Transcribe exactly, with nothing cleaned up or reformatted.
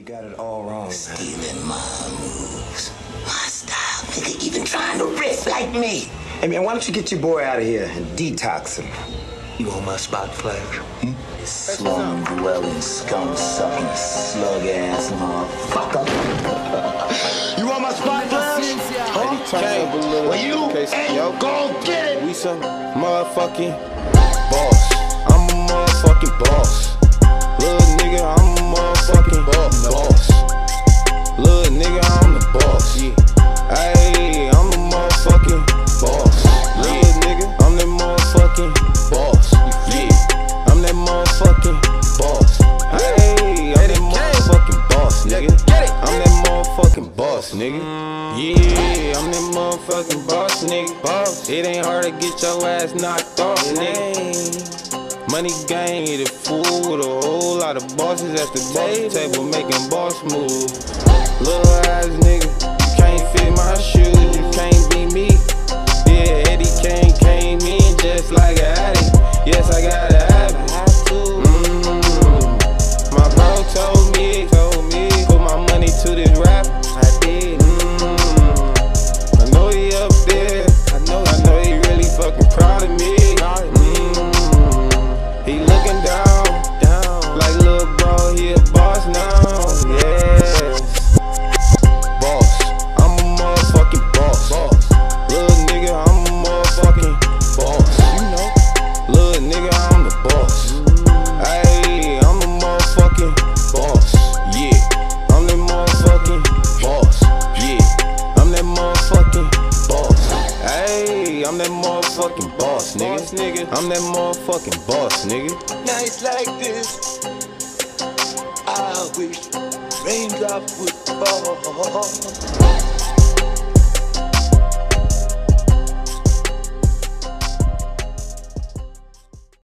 got it all wrong. Stealing my moves, my style, nigga, even trying to riff like me. Hey man, why don't you get your boy out of here and detox him? You on my spot, Flash? Hmm? Slum dwelling, scum sucking, slug ass motherfucker. You on my spot, Flash? Huh? Kane, well, you ain't gon' get it. We some motherfucking boss. I'm a motherfucking boss. Little nigga, I'm a motherfucking boss. boss. Little nigga, I'm the boss. Yeah. Ayy, I'm the motherfucking boss. Little nigga, I'm that motherfucking boss. Yeah, I'm that motherfucking boss. Ayy, I'm that motherfucking boss, nigga. I'm that motherfucking boss, nigga. Yeah, I'm that motherfucking boss, nigga. Boss. It ain't hard to get your ass knocked off, nigga. Money gang, the fool with a whole lot of bosses at the boss table making boss moves. Little ass nigga, you can't fit my shoes, you can't be me. Yeah, Eddie Kane came in just like an addict. Yes, I got a habit. Mm-hmm. My bro told me, told me, put my money to this rap. I did. Mm-hmm. I know he up there. I know, I know he really fucking proud of me. He looking down, down, like little bro, he a boss now, yes. Boss, I'm a motherfucking boss. boss. Little nigga, I'm a motherfucking boss. You know, little nigga, I'm the boss. Ayy, I'm a motherfucking boss. Yeah, I'm that motherfucking boss. Yeah, I'm that motherfucking boss. Ayy, I'm that motherfucking boss, nigga. I'm that motherfucking boss, nigga. Nights like this, I wish raindrops would fall.